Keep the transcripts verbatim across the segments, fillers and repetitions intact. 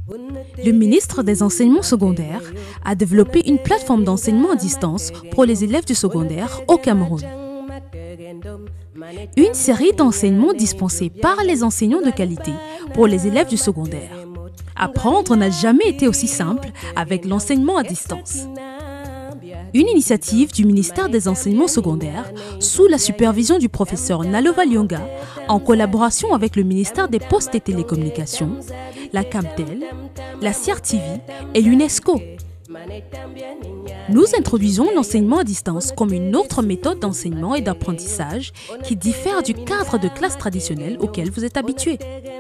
Le ministre des Enseignements secondaires a développé une plateforme d'enseignement à distance pour les élèves du secondaire au Cameroun. Une série d'enseignements dispensés par les enseignants de qualité pour les élèves du secondaire. Apprendre n'a jamais été aussi simple avec l'enseignement à distance. Une initiative du ministère des Enseignements secondaires sous la supervision du professeur Nalova Lyonga en collaboration avec le ministère des Postes et Télécommunications, la Camtel, la C R T V et l'UNESCO. Nous introduisons l'enseignement à distance comme une autre méthode d'enseignement et d'apprentissage qui diffère du cadre de classe traditionnel auquel vous êtes habitué.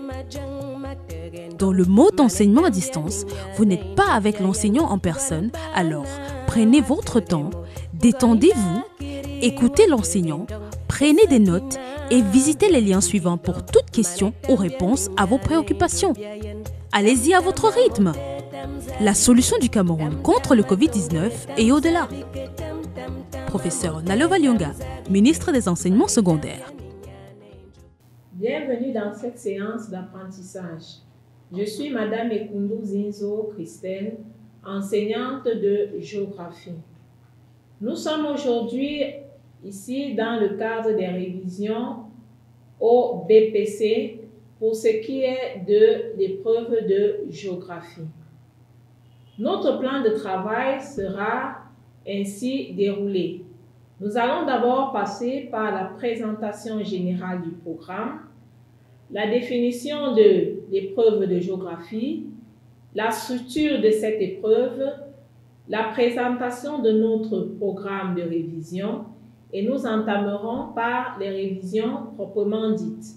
Dans le mode d'enseignement à distance, vous n'êtes pas avec l'enseignant en personne, alors prenez votre temps, détendez-vous, écoutez l'enseignant, prenez des notes et visitez les liens suivants pour toute question ou réponse à vos préoccupations. Allez-y à votre rythme. La solution du Cameroun contre le Covid dix-neuf et au-delà. Professeur Nalova Lyonga, ministre des Enseignements secondaires. Bienvenue dans cette séance d'apprentissage. Je suis Madame Ekundu Zinzo Christelle, enseignante de géographie. Nous sommes aujourd'hui ici dans le cadre des révisions au B P C pour ce qui est de l'épreuve de géographie. Notre plan de travail sera ainsi déroulé. Nous allons d'abord passer par la présentation générale du programme, la définition de l'épreuve de géographie, la structure de cette épreuve, la présentation de notre programme de révision et nous entamerons par les révisions proprement dites.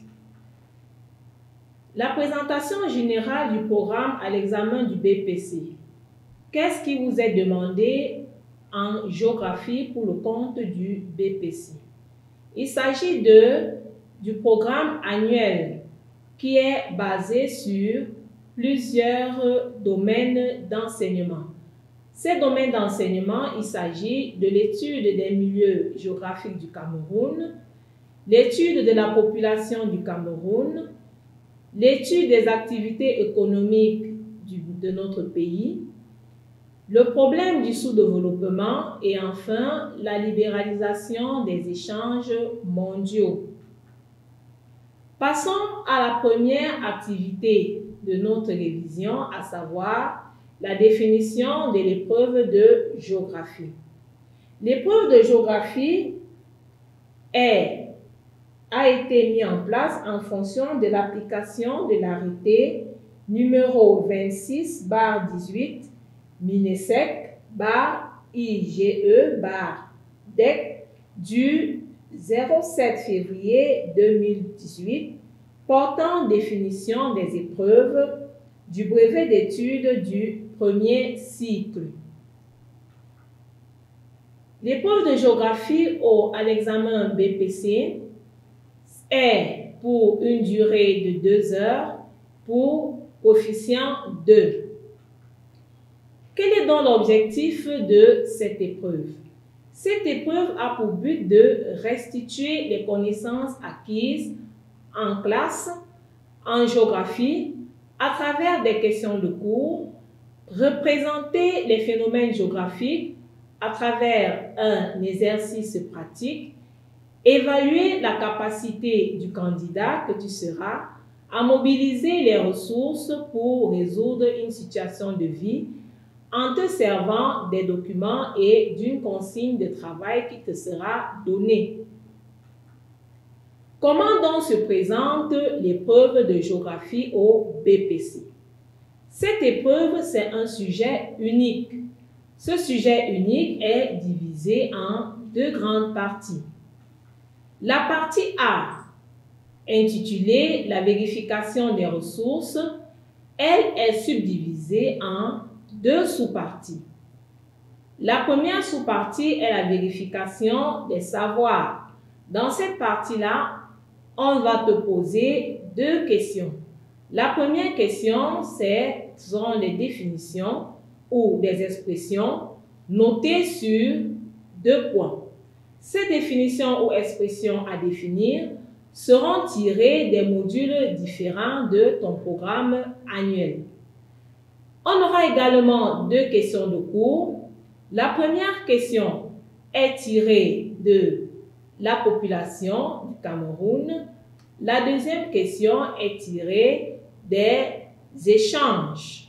La présentation générale du programme à l'examen du B P C. Qu'est-ce qui vous est demandé en géographie pour le compte du B P C? Il s'agit de, du programme annuel qui est basé sur plusieurs domaines d'enseignement. Ces domaines d'enseignement, il s'agit de l'étude des milieux géographiques du Cameroun, l'étude de la population du Cameroun, l'étude des activités économiques du, de notre pays, le problème du sous-développement et enfin la libéralisation des échanges mondiaux. Passons à la première activité de notre révision, à savoir la définition de l'épreuve de géographie. L'épreuve de géographie est, a été mise en place en fonction de l'application de l'arrêté numéro vingt-six barre dix-huit MINESEC barre I G E barre D E C du zéro sept février deux mille dix-huit portant définition des épreuves du brevet d'études du premier cycle. L'épreuve de géographie au, à l'examen B P C est pour une durée de deux heures pour coefficient deux. Quel est donc l'objectif de cette épreuve? Cette épreuve a pour but de restituer les connaissances acquises en classe, en géographie, à travers des questions de cours, représenter les phénomènes géographiques à travers un exercice pratique, évaluer la capacité du candidat que tu seras à mobiliser les ressources pour résoudre une situation de vie en te servant des documents et d'une consigne de travail qui te sera donnée. Comment donc se présente l'épreuve de géographie au B P C? Cette épreuve, c'est un sujet unique. Ce sujet unique est divisé en deux grandes parties. La partie A, intitulée « La vérification des ressources », elle est subdivisée en deux sous-parties. La première sous-partie est la vérification des savoirs. Dans cette partie-là, on va te poser deux questions. La première question, c'est sont les définitions ou des expressions notées sur deux points. Ces définitions ou expressions à définir seront tirées des modules différents de ton programme annuel. On aura également deux questions de cours. La première question est tirée de la population du Cameroun. La deuxième question est tirée des échanges.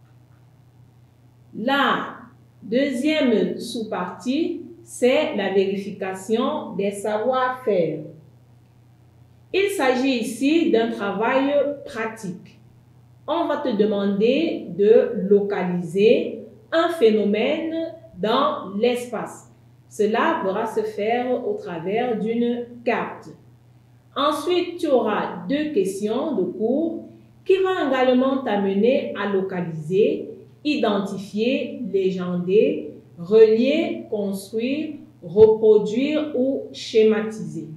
La deuxième sous-partie, c'est la vérification des savoir-faire. Il s'agit ici d'un travail pratique. On va te demander de localiser un phénomène dans l'espace. Cela pourra se faire au travers d'une carte. Ensuite, tu auras deux questions de cours qui vont également t'amener à localiser, identifier, légender, relier, construire, reproduire ou schématiser.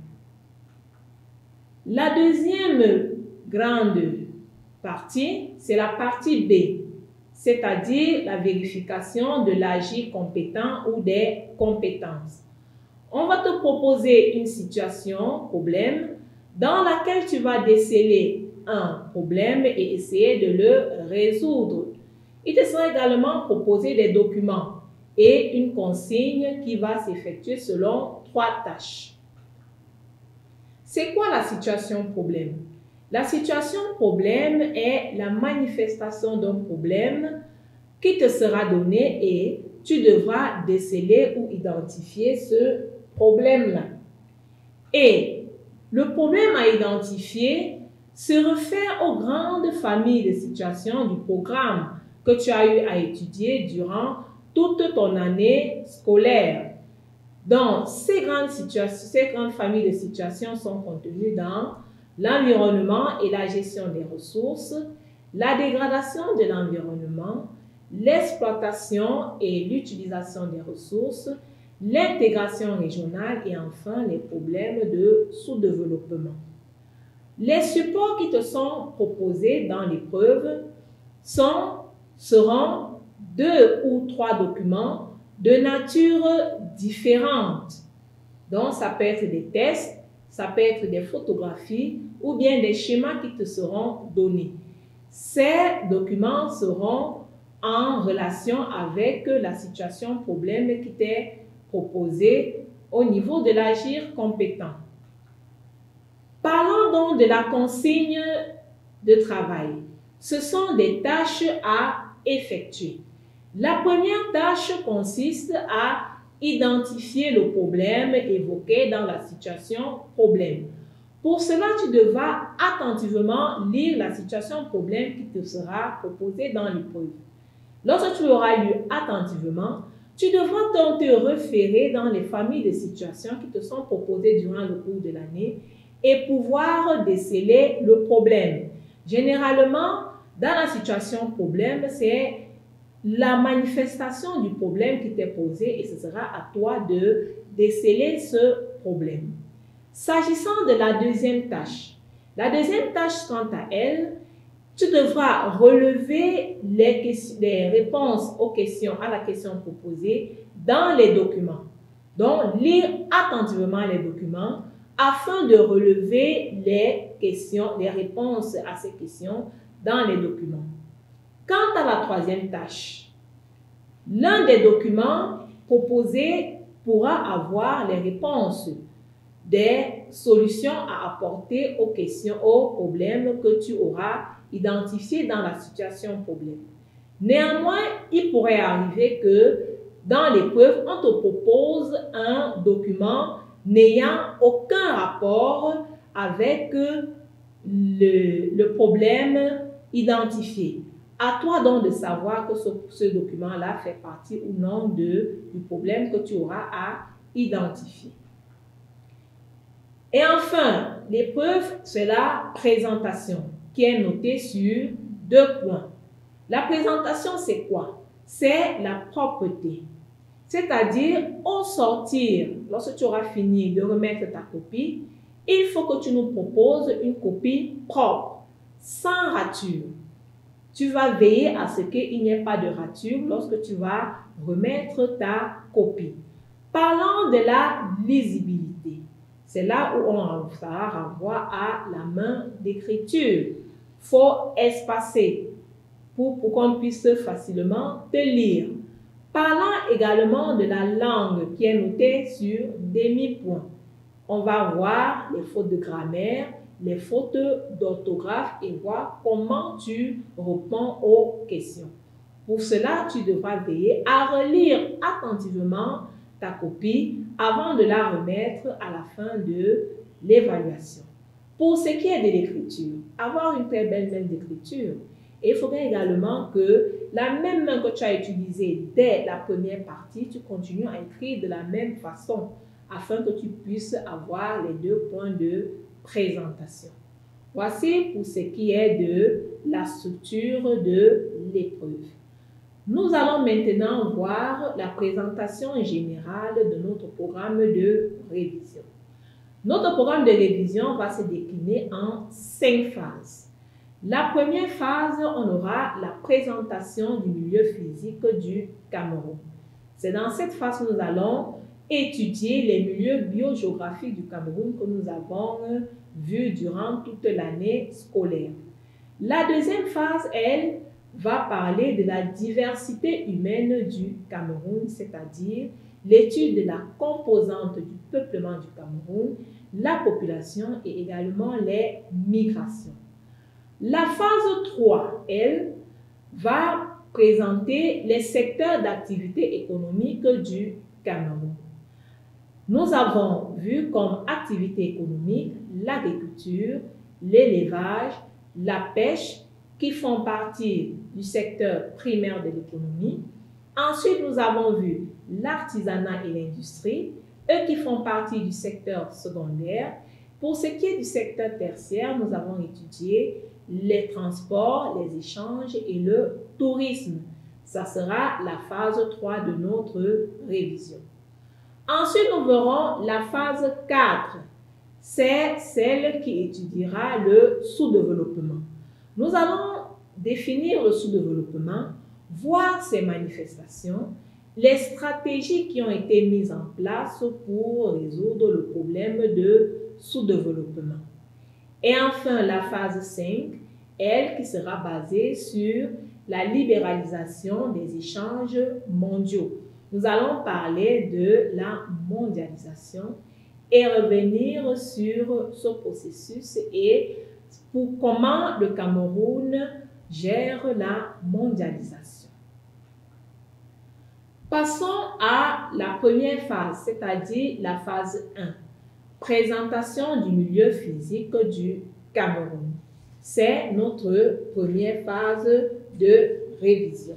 La deuxième grande partie, c'est la partie B, c'est-à-dire la vérification de l'agir compétent ou des compétences. On va te proposer une situation, problème, dans laquelle tu vas déceler un problème et essayer de le résoudre. Il te sera également proposé des documents et une consigne qui va s'effectuer selon trois tâches. C'est quoi la situation problème? La situation problème est la manifestation d'un problème qui te sera donné et tu devras déceler ou identifier ce problème-là. Et le problème à identifier se réfère aux grandes familles de situations du programme que tu as eu à étudier durant toute ton année scolaire. Donc, ces grandes, situations, ces grandes familles de situations sont contenues dans l'environnement et la gestion des ressources, la dégradation de l'environnement, l'exploitation et l'utilisation des ressources, l'intégration régionale et enfin les problèmes de sous-développement. Les supports qui te sont proposés dans l'épreuve sont, seront deux ou trois documents de nature différente. Donc, ça peut être des tests, ça peut être des photographies ou bien des schémas qui te seront donnés. Ces documents seront en relation avec la situation problème qui t'est proposée au niveau de l'agir compétent. Parlons donc de la consigne de travail. Ce sont des tâches à effectuer. La première tâche consiste à identifier le problème évoqué dans la situation problème. Pour cela, tu devras attentivement lire la situation problème qui te sera proposée dans l'épreuve. Lorsque tu l'auras lu attentivement, tu devras donc te référer dans les familles de situations qui te sont proposées durant le cours de l'année et pouvoir déceler le problème. Généralement, dans la situation problème, c'est la manifestation du problème qui t'est posé et ce sera à toi de déceler ce problème. S'agissant de la deuxième tâche, la deuxième tâche quant à elle, tu devras relever les, questions, les réponses aux questions, à la question proposée dans les documents. Donc, lire attentivement les documents afin de relever les questions, les réponses à ces questions dans les documents. Quant à la troisième tâche, l'un des documents proposés pourra avoir les réponses des solutions à apporter aux questions, aux problèmes que tu auras identifiés dans la situation problème. Néanmoins, il pourrait arriver que dans l'épreuve, on te propose un document n'ayant aucun rapport avec le, le problème identifié. À toi donc de savoir que ce, ce document-là fait partie ou non de, du problème que tu auras à identifier. Et enfin, l'épreuve, c'est la présentation qui est notée sur deux points. La présentation, c'est quoi? C'est la propreté. C'est-à-dire, au sortir, lorsque tu auras fini de remettre ta copie, il faut que tu nous proposes une copie propre, sans rature. Tu vas veiller à ce qu'il n'y ait pas de rature lorsque tu vas remettre ta copie. Parlons de la lisibilité. C'est là où on fera renvoi à la main d'écriture. Il faut espacer pour, pour qu'on puisse facilement te lire. Parlant également de la langue qui est notée sur demi-point. On va voir les fautes de grammaire, les fautes d'orthographe et voir comment tu réponds aux questions. Pour cela, tu devras veiller à relire attentivement ta copie avant de la remettre à la fin de l'évaluation. Pour ce qui est de l'écriture, avoir une très belle main d'écriture. Et il faudrait également que la même main que tu as utilisée dès la première partie, tu continues à écrire de la même façon afin que tu puisses avoir les deux points de présentation. Voici pour ce qui est de la structure de l'épreuve. Nous allons maintenant voir la présentation générale de notre programme de révision. Notre programme de révision va se décliner en cinq phases. La première phase, on aura la présentation du milieu physique du Cameroun. C'est dans cette phase que nous allons étudier les milieux biogéographiques du Cameroun que nous avons vus durant toute l'année scolaire. La deuxième phase, elle, va parler de la diversité humaine du Cameroun, c'est-à-dire l'étude de la composante du peuplement du Cameroun, la population et également les migrations. La phase trois, elle, va présenter les secteurs d'activité économique du Cameroun. Nous avons vu comme activité économique l'agriculture, l'élevage, la pêche, qui font partie du secteur primaire de l'économie. Ensuite, nous avons vu l'artisanat et l'industrie, eux qui font partie du secteur secondaire. Pour ce qui est du secteur tertiaire, nous avons étudié les transports, les échanges et le tourisme. Ça sera la phase trois de notre révision. Ensuite, nous verrons la phase quatre. C'est celle qui étudiera le sous-développement. Nous allons définir le sous-développement, voir ses manifestations, les stratégies qui ont été mises en place pour résoudre le problème de sous-développement. Et enfin, la phase cinq, elle qui sera basée sur la libéralisation des échanges mondiaux. Nous allons parler de la mondialisation et revenir sur ce processus et pour comment le Cameroun gère la mondialisation. Passons à la première phase, c'est-à-dire la phase un. Présentation du milieu physique du Cameroun. C'est notre première phase de révision.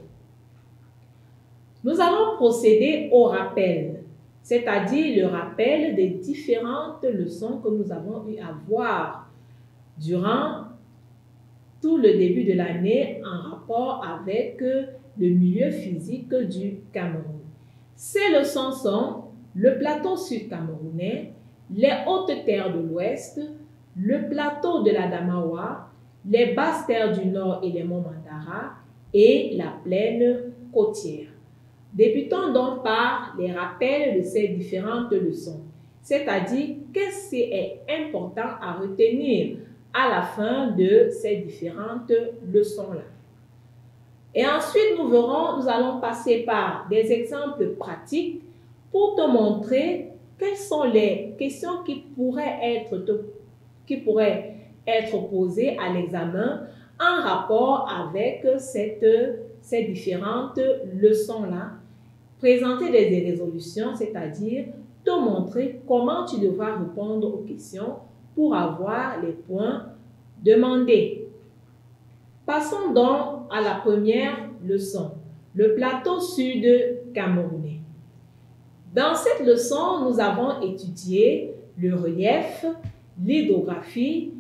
Nous allons procéder au rappel, c'est-à-dire le rappel des différentes leçons que nous avons eu à voir durant tout le début de l'année en rapport avec le milieu physique du Cameroun. Ces leçons sont le plateau sud-camerounais, les hautes terres de l'Ouest, le plateau de la Damawa, les basses terres du Nord et les monts Mandara et la plaine côtière. Débutons donc par les rappels de ces différentes leçons, c'est-à-dire qu'est-ce qui est important à retenir à la fin de ces différentes leçons-là. Et ensuite, nous verrons, nous allons passer par des exemples pratiques pour te montrer quelles sont les questions qui pourraient être, qui pourraient être posées à l'examen en rapport avec cette, ces différentes leçons-là. Présenter des résolutions, c'est-à-dire te montrer comment tu devras répondre aux questions pour avoir les points demandés. Passons donc à la première leçon, le plateau sud-camerounais. Dans cette leçon, nous avons étudié le relief, l'hydrographie,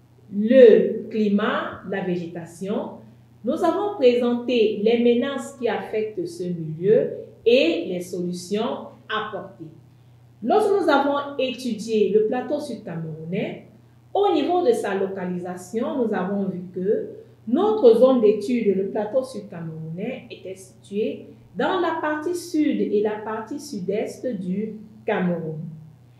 le climat, la végétation. Nous avons présenté les menaces qui affectent ce milieu et les solutions apportées. Lorsque nous avons étudié le plateau sud-camerounais, au niveau de sa localisation, nous avons vu que notre zone d'étude, le plateau sud-camerounais, était située dans la partie sud et la partie sud-est du Cameroun.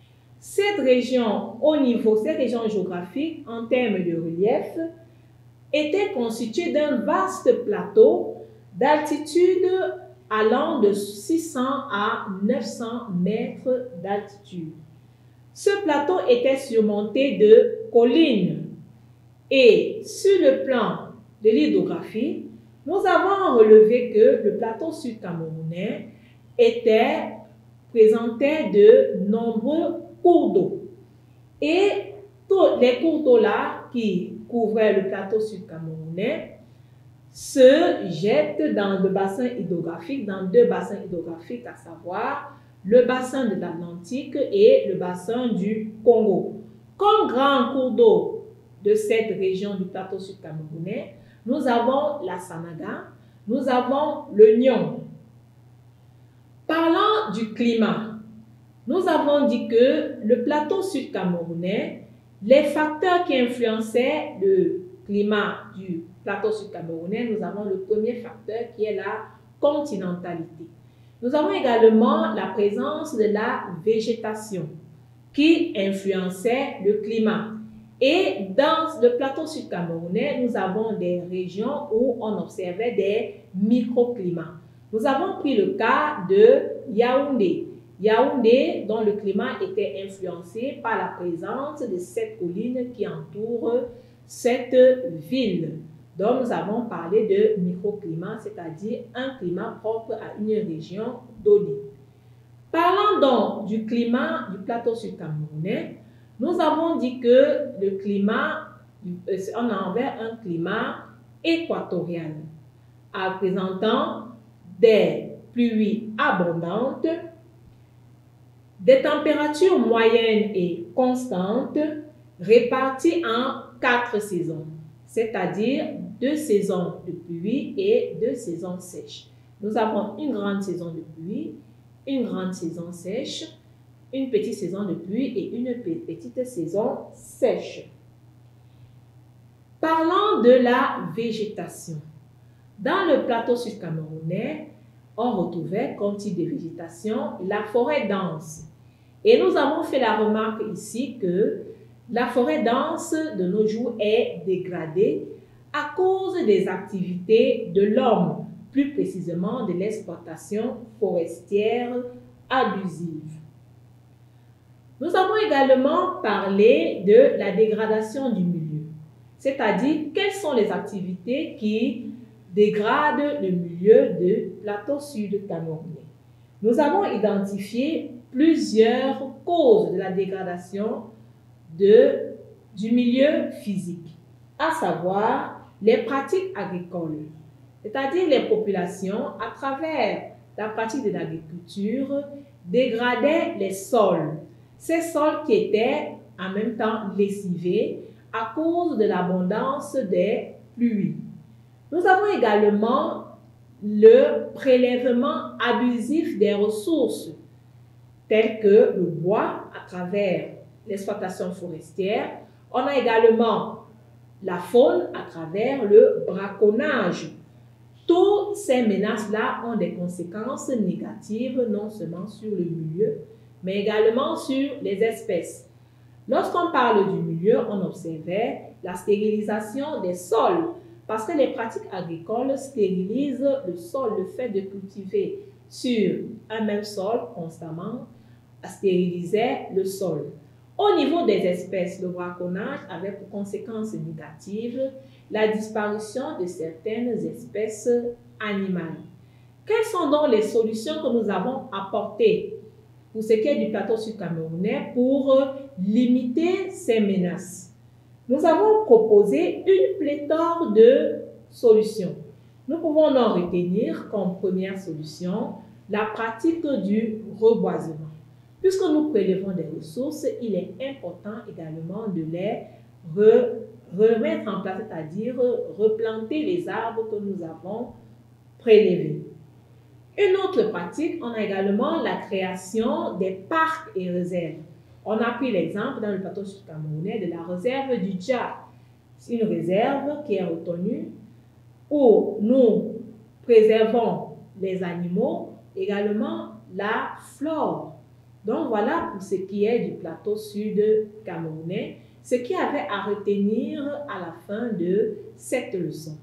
Cette région, au niveau, ces régions géographiques, en termes de relief, était constitué d'un vaste plateau d'altitude allant de six cents à neuf cents mètres d'altitude. Ce plateau était surmonté de collines et sur le plan de l'hydrographie, nous avons relevé que le plateau sud-camerounais était, présentait de nombreux cours d'eau. Et tous les cours d'eau là qui couvraient le plateau sud-camerounais se jettent dans le bassin hydrographique, dans deux bassins hydrographiques, à savoir le bassin de l'Atlantique et le bassin du Congo. Comme grand cours d'eau de cette région du plateau sud-camerounais, nous avons la Sanaga, nous avons le Nion. Parlant du climat, nous avons dit que le plateau sud-camerounais, les facteurs qui influençaient le climat du plateau sud-camerounais, nous avons le premier facteur qui est la continentalité. Nous avons également la présence de la végétation qui influençait le climat. Et dans le plateau sud-camerounais, nous avons des régions où on observait des microclimats. Nous avons pris le cas de Yaoundé. Yaoundé, dont le climat était influencé par la présence de sept collines qui entourent cette ville. Donc, nous avons parlé de microclimat, c'est-à-dire un climat propre à une région donnée. Parlant donc du climat du plateau sud-camerounais, nous avons dit que le climat, on avait un climat équatorial, présentant des pluies abondantes, des températures moyennes et constantes, réparties en quatre saisons, c'est-à-dire deux saisons de pluie et deux saisons sèches. Nous avons une grande saison de pluie, une grande saison sèche, une petite saison de pluie et une petite saison sèche. Parlant de la végétation, dans le plateau sud-camerounais, on retrouvait comme type de végétation la forêt dense. Et nous avons fait la remarque ici que la forêt dense de nos jours est dégradée à cause des activités de l'homme, plus précisément de l'exploitation forestière abusive. Nous avons également parlé de la dégradation du milieu, c'est-à-dire quelles sont les activités qui dégradent le milieu du plateau sud-camerounais. Nous avons identifié plusieurs causes de la dégradation de, du milieu physique, à savoir les pratiques agricoles, c'est-à-dire les populations, à travers la pratique de l'agriculture, dégradaient les sols. Ces sols qui étaient en même temps lessivés à cause de l'abondance des pluies. Nous avons également le prélèvement abusif des ressources, telles que le bois à travers l'exploitation forestière. On a également la faune à travers le braconnage. Toutes ces menaces-là ont des conséquences négatives, non seulement sur le milieu, mais également sur les espèces. Lorsqu'on parle du milieu, on observait la stérilisation des sols, parce que les pratiques agricoles stérilisent le sol, le fait de cultiver sur un même sol constamment stérilisait le sol. Au niveau des espèces, le braconnage avait pour conséquence négative la disparition de certaines espèces animales. Quelles sont donc les solutions que nous avons apportées pour ce qui est du plateau sud-camerounais pour limiter ces menaces? Nous avons proposé une pléthore de solutions. Nous pouvons en retenir comme première solution la pratique du reboisement. Puisque nous prélevons des ressources, il est important également de les re remettre en place, c'est-à-dire replanter les arbres que nous avons prélevés. Une autre pratique, on a également la création des parcs et réserves. On a pris l'exemple dans le plateau sud-camerounais de la réserve du Dja. C'est une réserve qui est retenue où nous préservons les animaux, également la flore. Donc voilà pour ce qui est du plateau sud-camerounais. ce qu'il y avait à retenir à la fin de cette leçon.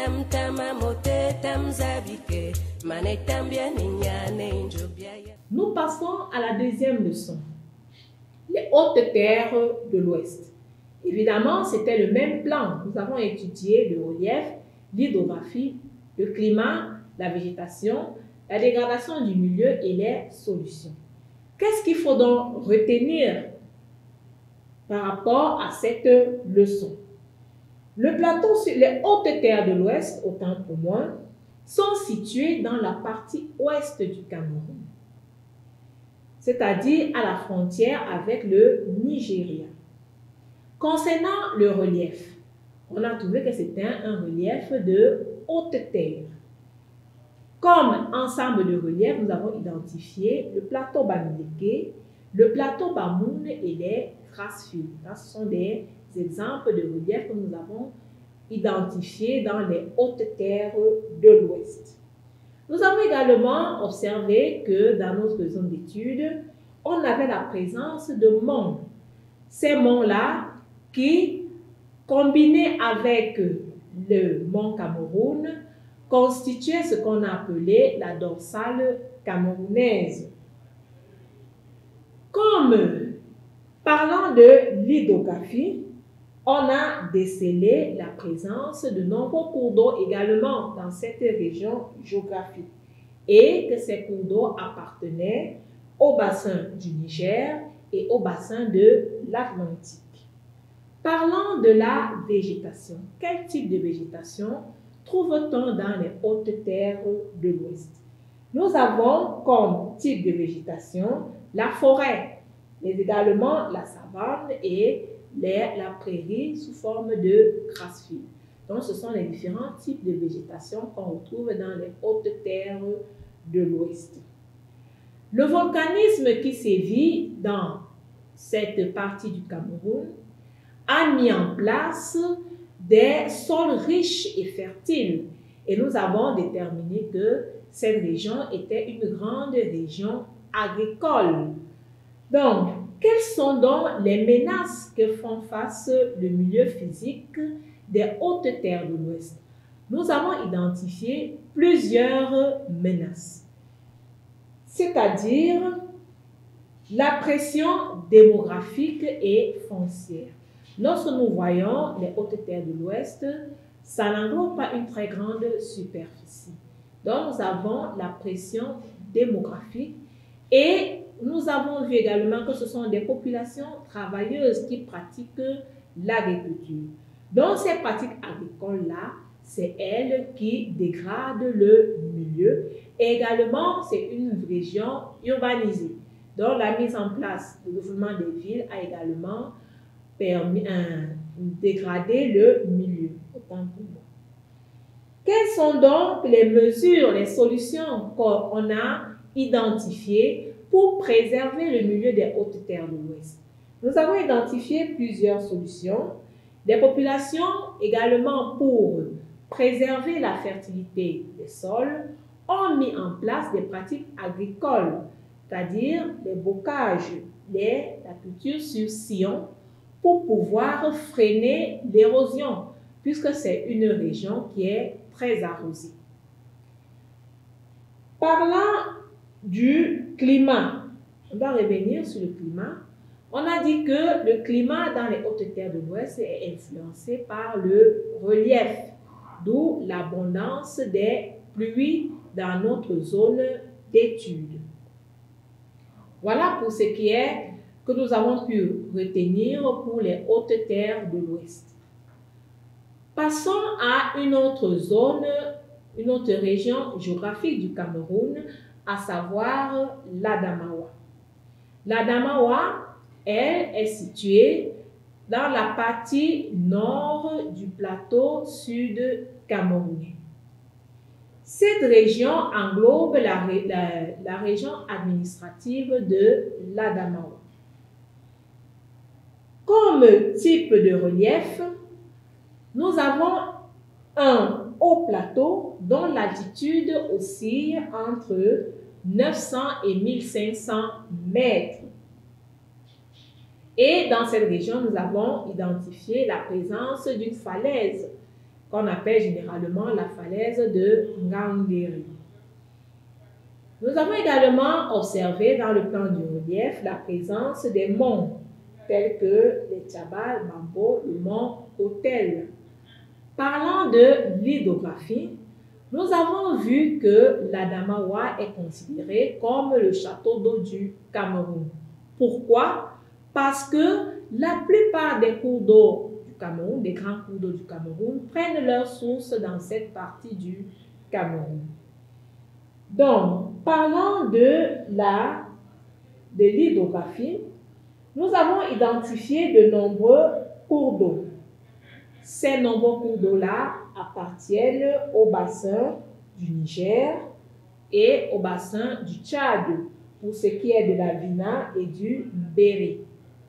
Nous passons à la deuxième leçon, les hautes terres de l'Ouest. Évidemment, c'était le même plan. Nous avons étudié le relief, l'hydrographie, le climat, la végétation, la dégradation du milieu et les solutions. Qu'est-ce qu'il faut donc retenir par rapport à cette leçon? Le plateau sur les hautes terres de l'Ouest, autant pour moi, sont situés dans la partie ouest du Cameroun, c'est-à-dire à la frontière avec le Nigeria. Concernant le relief, on a trouvé que c'était un relief de haute terre. Comme ensemble de reliefs, nous avons identifié le plateau Bamileke, le plateau Bamoun et les Grasfield. Ce sont des exemples de reliefs que nous avons identifiés dans les hautes terres de l'Ouest. Nous avons également observé que dans notre zone d'études, on avait la présence de monts. Ces monts-là qui, combinés avec le mont Cameroun, constituaient ce qu'on a appelé la dorsale camerounaise. Comme parlant de l'hydrographie, on a décelé la présence de nombreux cours d'eau également dans cette région géographique et que ces cours d'eau appartenaient au bassin du Niger et au bassin de l'Atlantique. Parlant de la végétation, quel type de végétation trouve-t-on dans les hautes terres de l'Ouest? Nous avons comme type de végétation la forêt, mais également la savane et les, la prairie sous forme de grassfield. Donc, ce sont les différents types de végétation qu'on retrouve dans les hautes terres de l'Ouest. Le volcanisme qui sévit dans cette partie du Cameroun a mis en place des sols riches et fertiles. Et nous avons déterminé que cette région était une grande région agricole. Donc, quelles sont donc les menaces que font face le milieu physique des hautes terres de l'Ouest? Nous avons identifié plusieurs menaces, c'est-à-dire la pression démographique et foncière. Lorsque nous voyons les hautes terres de l'Ouest, ça n'englobe pas une très grande superficie. Donc, nous avons la pression démographique et nous avons vu également que ce sont des populations travailleuses qui pratiquent l'agriculture. Donc, ces pratiques agricoles-là, c'est elles qui dégradent le milieu. Et également, c'est une région urbanisée. Donc, la mise en place du développement des villes a également permis de dégrader le milieu. Autant pour moi. Quelles sont donc les mesures, les solutions qu'on a identifiées pour préserver le milieu des hautes terres de l'Ouest? Nous avons identifié plusieurs solutions. Des populations également pour préserver la fertilité des sols ont mis en place des pratiques agricoles, c'est-à-dire les bocages, les, la culture sur sillon, pour pouvoir freiner l'érosion, puisque c'est une région qui est très arrosée. Parlant du climat, on va revenir sur le climat. On a dit que le climat dans les hautes terres de l'Ouest est influencé par le relief, d'où l'abondance des pluies dans notre zone d'étude. Voilà pour ce qui est que nous avons pu retenir pour les hautes terres de l'Ouest. Passons à une autre zone, une autre région géographique du Cameroun, à savoir l'Adamawa. L'Adamawa, elle, est située dans la partie nord du plateau sud-camerounais. Cette région englobe la, la, la région administrative de l'Adamawa. Comme type de relief, nous avons un haut plateau dont l'altitude oscille entre neuf cents et mille cinq cents mètres. Et dans cette région, nous avons identifié la présence d'une falaise qu'on appelle généralement la falaise de Ngangeri. Nous avons également observé dans le plan du relief la présence des monts tels que les Tchabal, Mambo, le mont Hotel. Parlant de l'hydrographie, nous avons vu que l'Adamawa est considéré comme le château d'eau du Cameroun. Pourquoi? Parce que la plupart des cours d'eau du Cameroun, des grands cours d'eau du Cameroun, prennent leur source dans cette partie du Cameroun. Donc, parlant de la de l'hydrographie, nous avons identifié de nombreux cours d'eau. Ces nombreux cours d'eau-là appartiennent au bassin du Niger et au bassin du Tchad, pour ce qui est de la Vina et du Béri.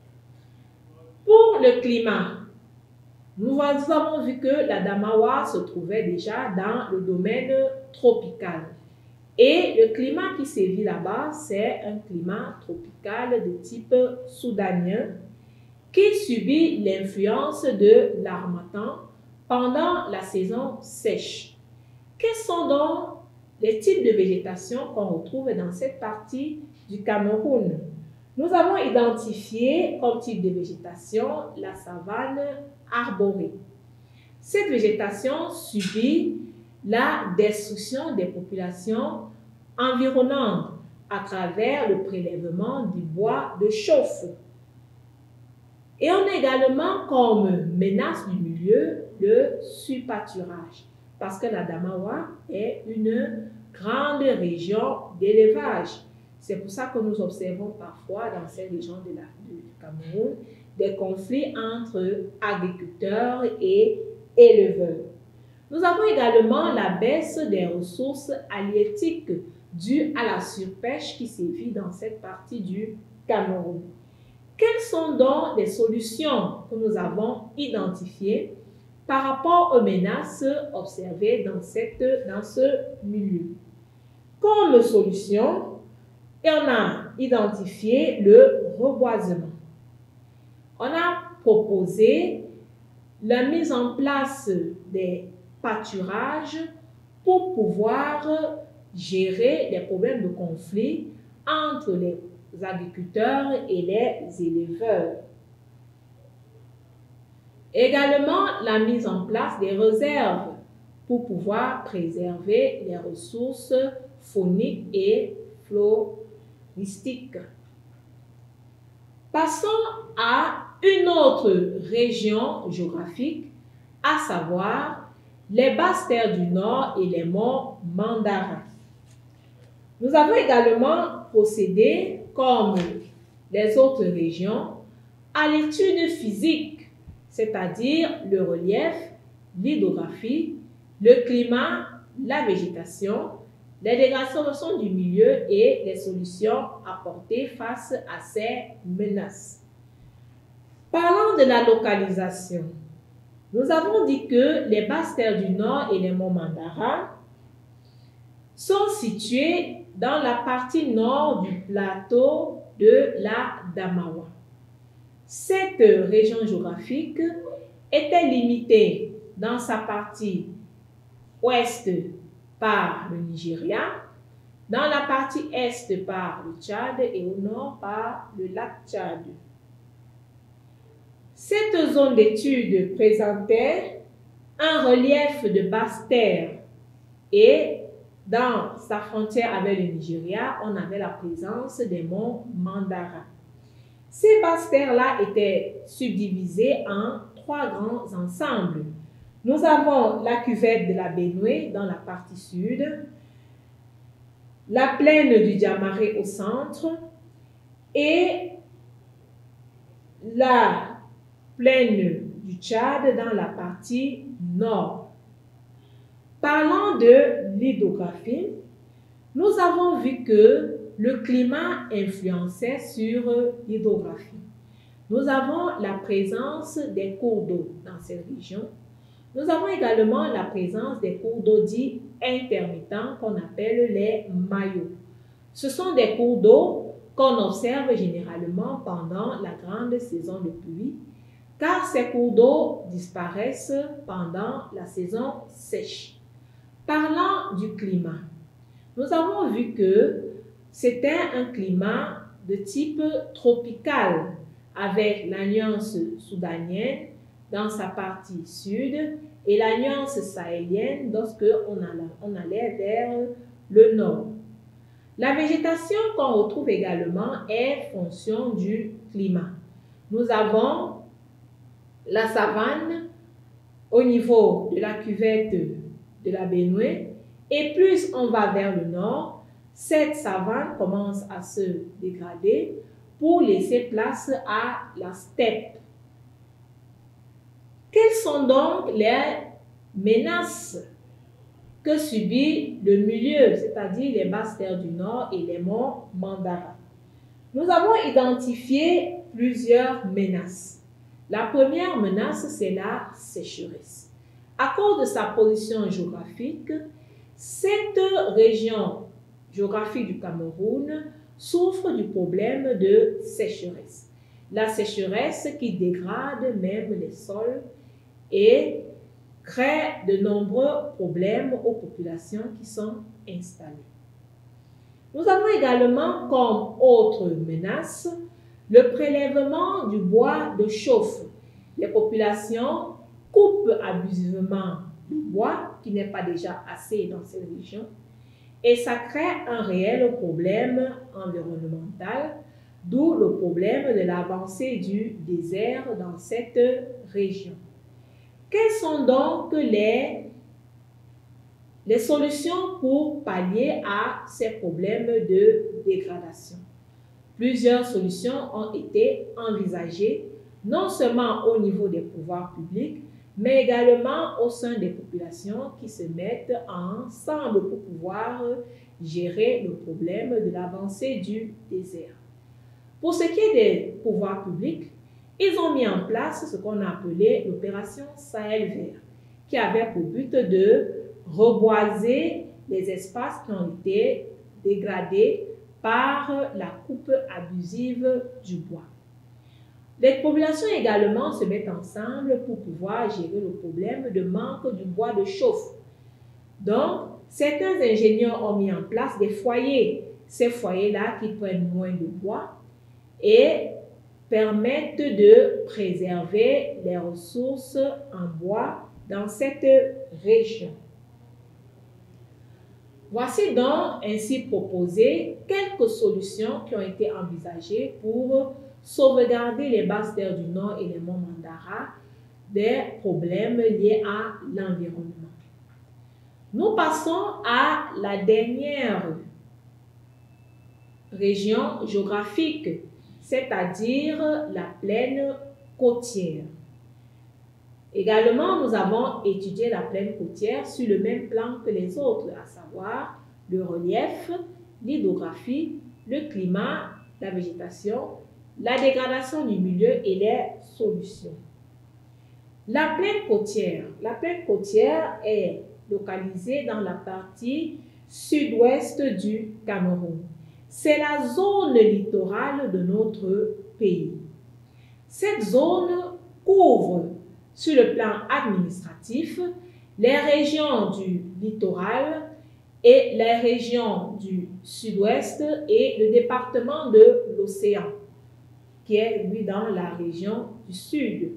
Pour le climat, nous avons vu que la Damawa se trouvait déjà dans le domaine tropical. Et le climat qui sévit là-bas, c'est un climat tropical de type soudanien qui subit l'influence de l'harmattan pendant la saison sèche. Quels sont donc les types de végétation qu'on retrouve dans cette partie du Cameroun? Nous avons identifié comme type de végétation la savane arborée. Cette végétation subit la destruction des populations environnantes à travers le prélèvement du bois de chauffe. Et on a également comme menace du milieu le surpâturage, parce que la Damawa est une grande région d'élevage. C'est pour ça que nous observons parfois dans ces régions de la, du Cameroun des conflits entre agriculteurs et éleveurs. Nous avons également la baisse des ressources halieutiques due à la surpêche qui sévit dans cette partie du Cameroun. Quelles sont donc les solutions que nous avons identifiées par rapport aux menaces observées dans, cette, dans ce milieu? Comme solution, on a identifié le reboisement. On a proposé la mise en place des pâturages pour pouvoir gérer les problèmes de conflit entre les agriculteurs et les éleveurs. Également, la mise en place des réserves pour pouvoir préserver les ressources fauniques et floristiques. Passons à une autre région géographique, à savoir les basses terres du Nord et les monts Mandara. Nous avons également procédé, comme les autres régions, à l'étude physique, c'est-à-dire le relief, l'hydrographie, le climat, la végétation, les dégradations du milieu et les solutions apportées face à ces menaces. Parlant de la localisation, nous avons dit que les basses terres du Nord et les monts Mandara sont situés dans la partie nord du plateau de la Damawa. Cette région géographique était limitée dans sa partie ouest par le Nigeria, dans la partie est par le Tchad et au nord par le lac Tchad. Cette zone d'étude présentait un relief de basse terre et dans sa frontière avec le Nigeria, on avait la présence des monts Mandara. Ces basses terres-là étaient subdivisées en trois grands ensembles. Nous avons la cuvette de la Benue dans la partie sud, la plaine du Diamaré au centre et la plaine du Tchad dans la partie nord. Parlant de l'hydrographie, nous avons vu que le climat influençait sur l'hydrographie. Nous avons la présence des cours d'eau dans cette région. Nous avons également la présence des cours d'eau dits intermittents qu'on appelle les maillots. Ce sont des cours d'eau qu'on observe généralement pendant la grande saison de pluie, car ces cours d'eau disparaissent pendant la saison sèche. Parlant du climat, nous avons vu que c'était un climat de type tropical avec la nuance soudanienne dans sa partie sud et la nuance sahélienne lorsque on allait, on allait vers le nord. La végétation qu'on retrouve également est fonction du climat. Nous avons la savane au niveau de la cuvette de la Benue et plus on va vers le nord, cette savane commence à se dégrader pour laisser place à la steppe. Quelles sont donc les menaces que subit le milieu, c'est-à-dire les basses terres du nord et les monts Mandara? Nous avons identifié plusieurs menaces. La première menace, c'est la sécheresse. À cause de sa position géographique, cette région géographique du Cameroun souffre du problème de sécheresse. La sécheresse qui dégrade même les sols et crée de nombreux problèmes aux populations qui sont installées. Nous avons également comme autre menace le prélèvement du bois de chauffe. Les populations coupent abusivement le bois qui n'est pas déjà assez dans cette région et ça crée un réel problème environnemental, d'où le problème de l'avancée du désert dans cette région. Quelles sont donc les, les solutions pour pallier à ces problèmes de dégradation? Plusieurs solutions ont été envisagées, non seulement au niveau des pouvoirs publics, mais également au sein des populations qui se mettent ensemble pour pouvoir gérer le problème de l'avancée du désert. Pour ce qui est des pouvoirs publics, ils ont mis en place ce qu'on a appelé l'opération Sahel vert, qui avait pour but de reboiser les espaces qui ont été dégradés par la coupe abusive du bois. Les populations également se mettent ensemble pour pouvoir gérer le problème de manque du bois de chauffe. Donc, certains ingénieurs ont mis en place des foyers, ces foyers-là qui prennent moins de bois et permettent de préserver les ressources en bois dans cette région. Voici donc ainsi proposé quelques solutions qui ont été envisagées pour sauvegarder les basses terres du Nord et les monts Mandara des problèmes liés à l'environnement. Nous passons à la dernière région géographique, c'est-à-dire la plaine côtière. Également, nous avons étudié la plaine côtière sur le même plan que les autres, à savoir le relief, l'hydrographie, le climat, la végétation, la dégradation du milieu et les solutions. La plaine côtière. La plaine côtière est localisée dans la partie sud-ouest du Cameroun. C'est la zone littorale de notre pays. Cette zone couvre, sur le plan administratif, les régions du littoral et les régions du sud-ouest et le département de l'Océan, qui est, lui, dans la région du sud.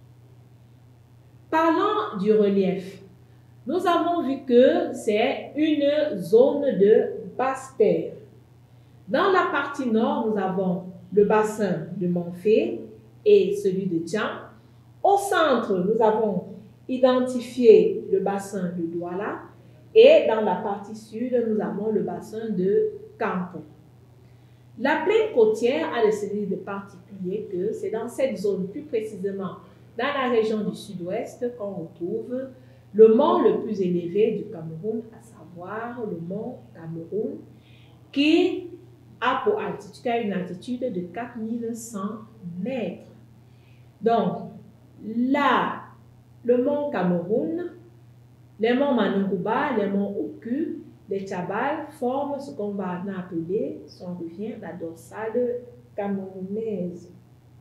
Parlant du relief, nous avons vu que c'est une zone de basse terre. Dans la partie nord, nous avons le bassin de Monfé et celui de Tian. Au centre, nous avons identifié le bassin de Douala et dans la partie sud, nous avons le bassin de Campo. La plaine côtière a de de particulier que c'est dans cette zone, plus précisément dans la région du sud-ouest, qu'on retrouve le mont le plus élevé du Cameroun, à savoir le mont Cameroun, qui a pour altitude, qui a une altitude de quatre mille cent mètres. Donc, là, le mont Cameroun, les monts Manunguba, les monts Oku, les Tchabal forment ce qu'on va appeler, si on revient, la dorsale camerounaise.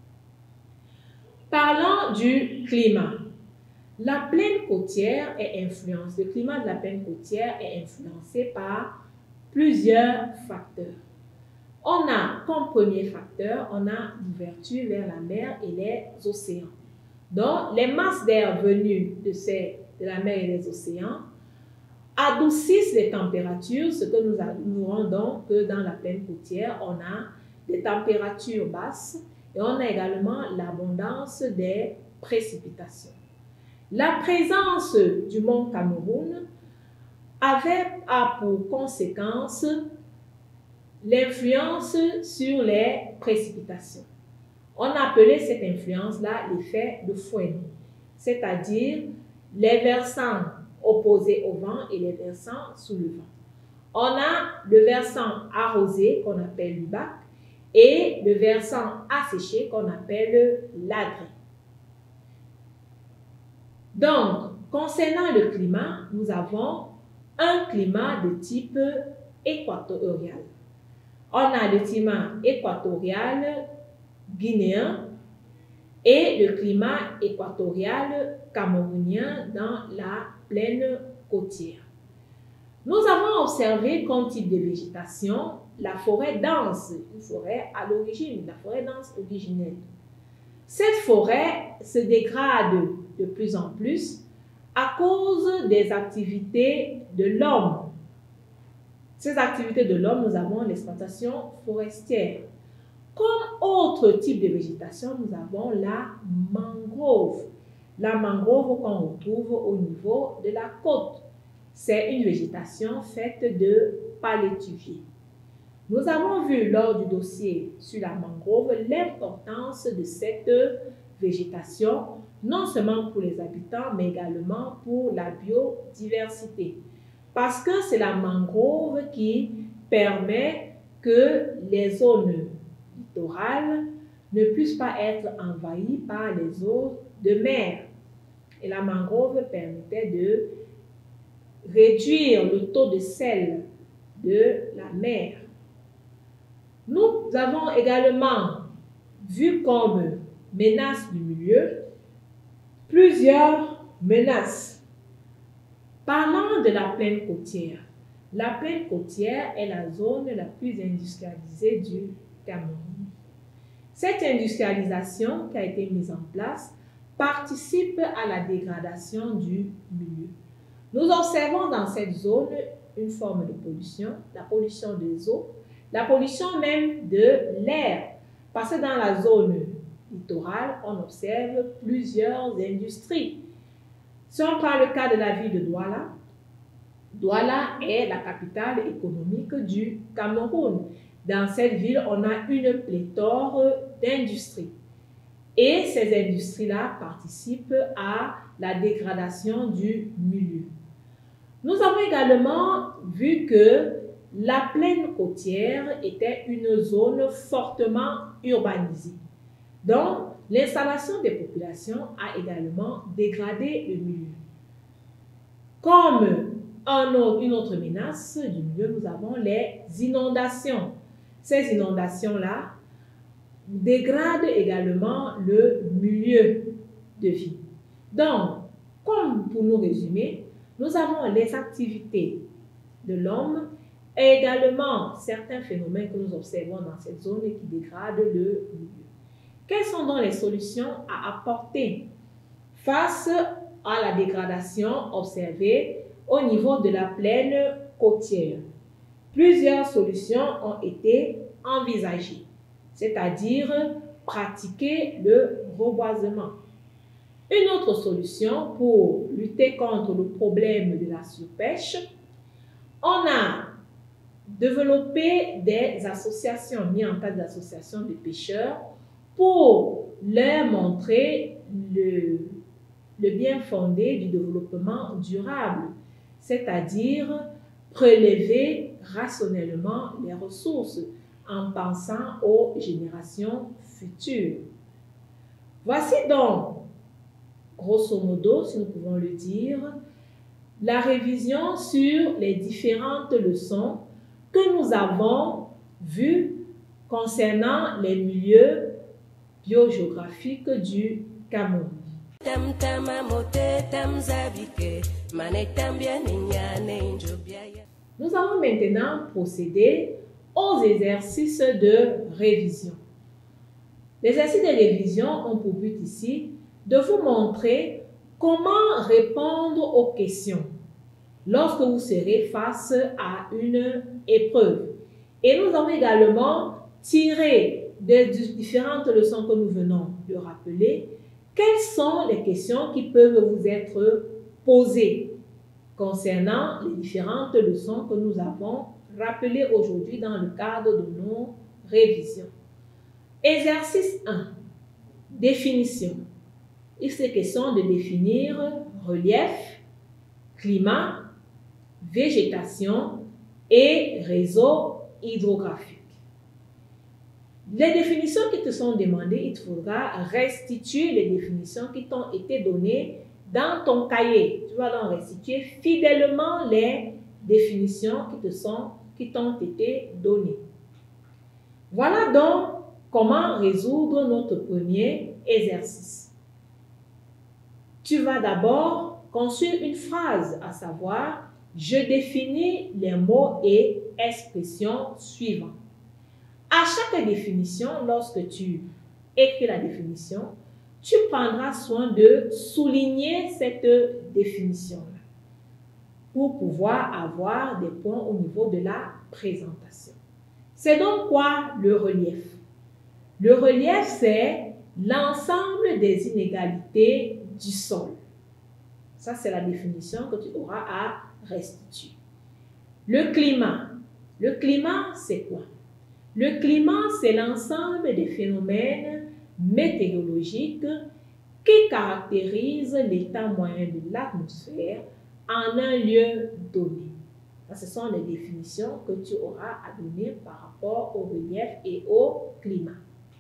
Parlant du climat, la plaine côtière est influencée, le climat de la plaine côtière est influencé par plusieurs facteurs. On a comme premier facteur, on a l'ouverture vers la mer et les océans. Donc, les masses d'air venues de, ces, de la mer et des océans adoucissent les températures, ce que nous, nous rendons que dans la plaine côtière, on a des températures basses et on a également l'abondance des précipitations. La présence du mont Cameroun avait a pour conséquence l'influence sur les précipitations. On appelait cette influence-là l'effet de Fouenne, c'est-à-dire les versants opposés au vent et les versants sous le vent. On a le versant arrosé qu'on appelle l'Ubac et le versant asséché qu'on appelle l'Adré. Donc, concernant le climat, nous avons un climat de type équatorial. On a le climat équatorial guinéen et le climat équatorial camerounien dans la plaine côtière. Nous avons observé comme type de végétation la forêt dense, une forêt à l'origine, la forêt dense originelle. Cette forêt se dégrade de plus en plus à cause des activités de l'homme. Ces activités de l'homme, nous avons l'exploitation forestière. Comme autre type de végétation, nous avons la mangrove. La mangrove qu'on retrouve au niveau de la côte. C'est une végétation faite de palétuviers. Nous avons vu lors du dossier sur la mangrove l'importance de cette végétation, non seulement pour les habitants, mais également pour la biodiversité. Parce que c'est la mangrove qui permet que les zones littorales ne puissent pas être envahies par les eaux de mer. Et la mangrove permettait de réduire le taux de sel de la mer. Nous avons également vu comme menace du milieu plusieurs menaces. Parlant de la plaine côtière, la plaine côtière est la zone la plus industrialisée du Cameroun. Cette industrialisation qui a été mise en place participe à la dégradation du milieu. Nous observons dans cette zone une forme de pollution, la pollution des eaux, la pollution même de l'air, parce que dans la zone littorale, on observe plusieurs industries. Si on prend le cas de la ville de Douala, Douala est la capitale économique du Cameroun. Dans cette ville, on a une pléthore d'industries. Et ces industries-là participent à la dégradation du milieu. Nous avons également vu que la plaine côtière était une zone fortement urbanisée. Donc, l'installation des populations a également dégradé le milieu. Comme un autre, une autre menace du milieu, nous avons les inondations. Ces inondations-là dégradent également le milieu de vie. Donc, comme pour nous résumer, nous avons les activités de l'homme et également certains phénomènes que nous observons dans cette zone qui dégradent le milieu. Quelles sont donc les solutions à apporter face à la dégradation observée au niveau de la plaine côtière? Plusieurs solutions ont été envisagées, c'est-à-dire pratiquer le reboisement. Une autre solution pour lutter contre le problème de la surpêche, on a développé des associations, mis en place des associations de pêcheurs pour leur montrer le, le bien fondé du développement durable, c'est-à-dire prélever rationnellement les ressources en pensant aux générations futures. Voici donc, grosso modo, si nous pouvons le dire, la révision sur les différentes leçons que nous avons vues concernant les milieux biogéographiques du Cameroun. Nous allons maintenant procéder aux exercices de révision. Les exercices de révision ont pour but ici de vous montrer comment répondre aux questions lorsque vous serez face à une épreuve. Et nous avons également tiré des différentes leçons que nous venons de rappeler, quelles sont les questions qui peuvent vous être posées concernant les différentes leçons que nous avons rappelées aujourd'hui dans le cadre de nos révisions. Exercice un. Définition. Il est question de définir relief, climat, végétation et réseau hydrographique. Les définitions qui te sont demandées, il te faudra restituer les définitions qui t'ont été données dans ton cahier. Tu vas donc restituer fidèlement les définitions qui te sont, qui t'ont été données. Voilà donc comment résoudre notre premier exercice. Tu vas d'abord construire une phrase, à savoir, je définis les mots et expressions suivants. À chaque définition, lorsque tu écris la définition, tu prendras soin de souligner cette définition-là pour pouvoir avoir des points au niveau de la présentation. C'est donc quoi le relief? Le relief, c'est l'ensemble des inégalités du sol. Ça, c'est la définition que tu auras à restituer. Le climat. Le climat, c'est quoi? Le climat, c'est l'ensemble des phénomènes météorologiques qui caractérisent l'état moyen de l'atmosphère en un lieu donné. Ça, ce sont les définitions que tu auras à donner par rapport au relief et au climat.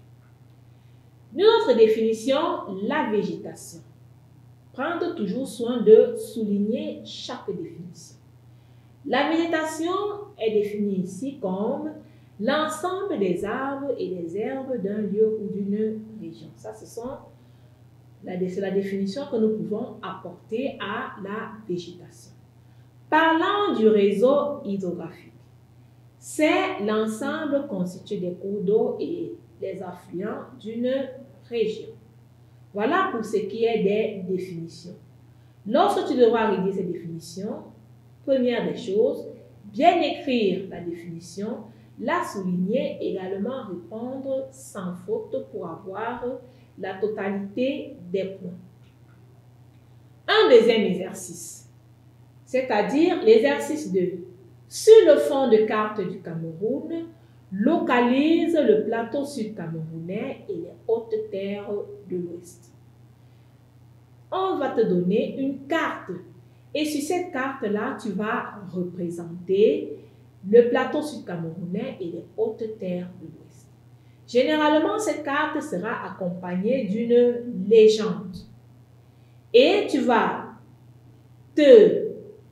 Une autre définition, la végétation. Prendre toujours soin de souligner chaque définition. La végétation est définie ici comme l'ensemble des arbres et des herbes d'un lieu ou d'une région. Ça, ce sont la, c'est la définition que nous pouvons apporter à la végétation. Parlant du réseau hydrographique, c'est l'ensemble constitué des cours d'eau et des affluents d'une région. Voilà pour ce qui est des définitions. Lorsque tu devras rédiger ces définitions, première des choses, bien écrire la définition, la souligner, également répondre sans faute pour avoir la totalité des points. Un deuxième exercice, c'est-à-dire l'exercice deux. Sur le fond de carte du Cameroun, localise le plateau sud-camerounais et les hautes terres de l'Ouest. On va te donner une carte et sur cette carte-là, tu vas représenter le plateau sud-camerounais et les hautes terres de l'Ouest. Généralement, cette carte sera accompagnée d'une légende et tu vas te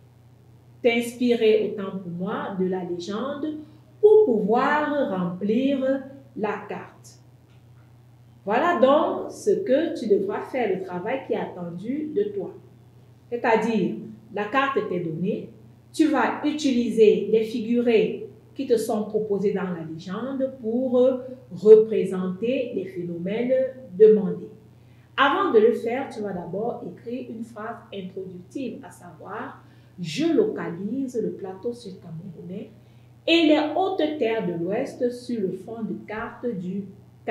t'inspirer, autant pour moi, de la légende pour pouvoir remplir la carte. Voilà donc ce que tu devras faire, le travail qui est attendu de toi. C'est-à-dire, la carte t'est donnée, tu vas utiliser les figurés qui te sont proposés dans la légende pour représenter les phénomènes demandés. Avant de le faire, tu vas d'abord écrire une phrase introductive, à savoir « Je localise le plateau sud-camerounais et les hautes terres de l'Ouest sur le fond de carte du Cameroun. »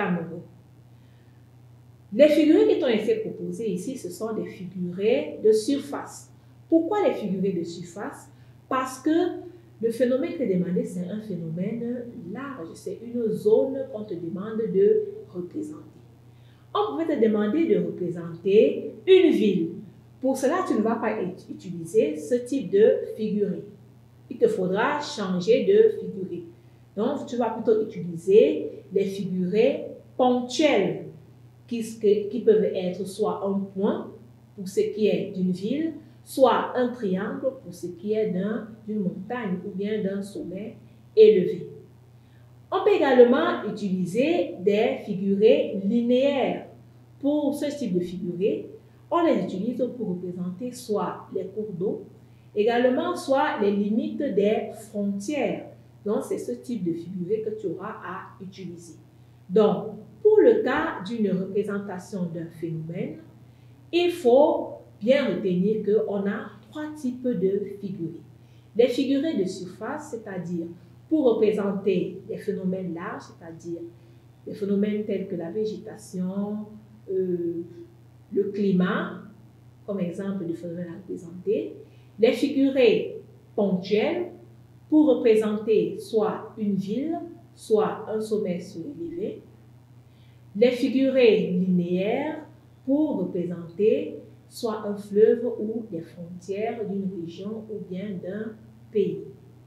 Les figurés qui t'ont été proposés ici, ce sont des figurés de surface. Pourquoi les figurés de surface? Parce que le phénomène qui est demandé, c'est un phénomène large. C'est une zone qu'on te demande de représenter. On pouvait te demander de représenter une ville. Pour cela, tu ne vas pas utiliser ce type de figuré. Il te faudra changer de figuré. Donc, tu vas plutôt utiliser les figurés ponctuels qui, qui peuvent être soit un point pour ce qui est d'une ville, soit un triangle pour ce qui est d'une montagne ou bien d'un sommet élevé. On peut également utiliser des figurés linéaires. Pour ce type de figurés, on les utilise pour représenter soit les cours d'eau, également soit les limites des frontières. Donc, c'est ce type de figuré que tu auras à utiliser. Donc, pour le cas d'une représentation d'un phénomène, il faut bien retenir qu'on a trois types de figurés. Les figurés de surface, c'est-à-dire pour représenter les phénomènes larges, c'est-à-dire les phénomènes tels que la végétation, euh, le climat, comme exemple de phénomènes à représenter. Les figurés ponctuels pour représenter soit une ville, soit un sommet surélevé. Les figurés linéaires pour représenter soit un fleuve ou les frontières d'une région ou bien d'un pays.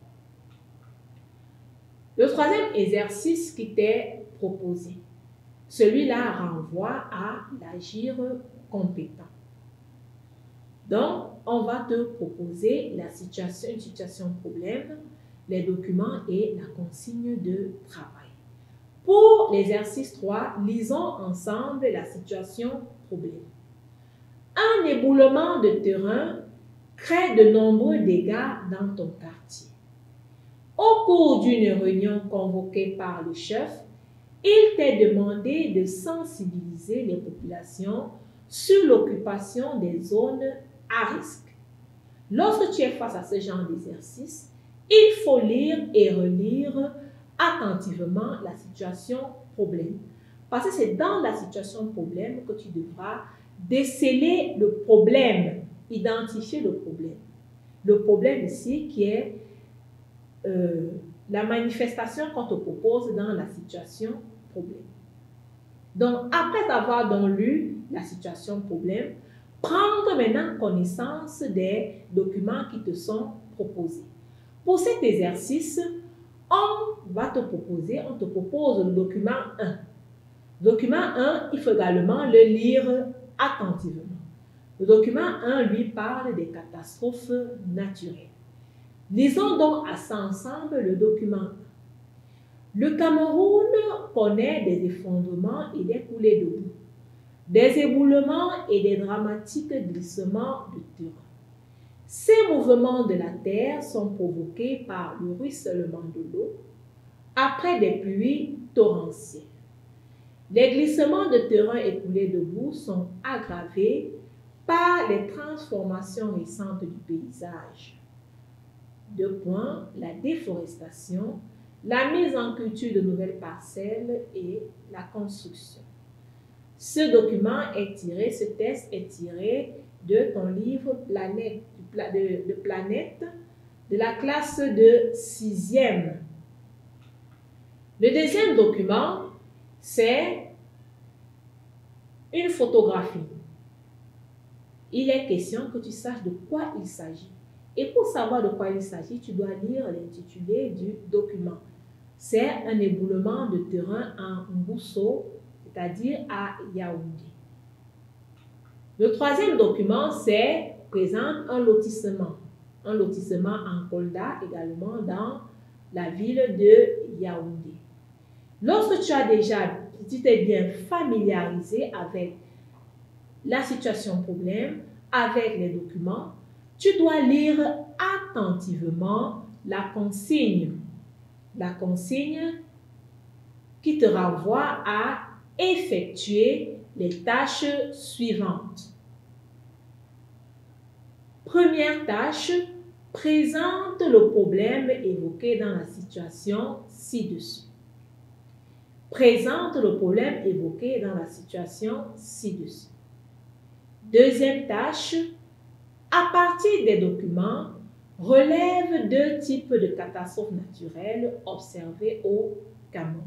Le troisième exercice qui t'est proposé, celui-là renvoie à l'agir compétent. Donc, on va te proposer la situation, une situation problème, les documents et la consigne de travail. Pour l'exercice trois, lisons ensemble la situation problème. Un éboulement de terrain crée de nombreux dégâts dans ton quartier. Au cours d'une réunion convoquée par le chef, il t'est demandé de sensibiliser les populations sur l'occupation des zones à risque. Lorsque tu es face à ce genre d'exercice, il faut lire et relire attentivement la situation problème. Parce que c'est dans la situation problème que tu devras déceler le problème, identifier le problème. Le problème ici qui est euh, la manifestation qu'on te propose dans la situation problème. Donc, après avoir donc lu la situation problème, prendre maintenant connaissance des documents qui te sont proposés. Pour cet exercice, on va te proposer, on te propose le document un. Document un, il faut également le lire attentivement. Le document un, lui, parle des catastrophes naturelles. Lisons donc à ça ensemble le document un. Le Cameroun connaît des effondrements et des coulées de boue, des éboulements et des dramatiques glissements de terrain. Ces mouvements de la terre sont provoqués par le ruissellement de l'eau après des pluies torrentielles. Les glissements de terrain et coulées de boue sont aggravés par les transformations récentes du paysage. Deux points, la déforestation, la mise en culture de nouvelles parcelles et la construction. Ce document est tiré, ce texte est tiré de ton livre Planète, de, de Planète, de la classe de sixième. Le deuxième document, c'est une photographie. Il est question que tu saches de quoi il s'agit. Et pour savoir de quoi il s'agit, tu dois lire l'intitulé du document. C'est un éboulement de terrain en Bousso, c'est-à-dire à Yaoundé. Le troisième document, c'est présente un lotissement. Un lotissement en Kolda, également dans la ville de Yaoundé. Lorsque tu as déjà, tu t'es bien familiarisé avec la situation problème, avec les documents, tu dois lire attentivement la consigne. La consigne qui te renvoie à effectuer les tâches suivantes. Première tâche, présente le problème évoqué dans la situation ci-dessus. Présente le problème évoqué dans la situation ci-dessus. Deuxième tâche, à partir des documents, relève deux types de catastrophes naturelles observées au Cameroun.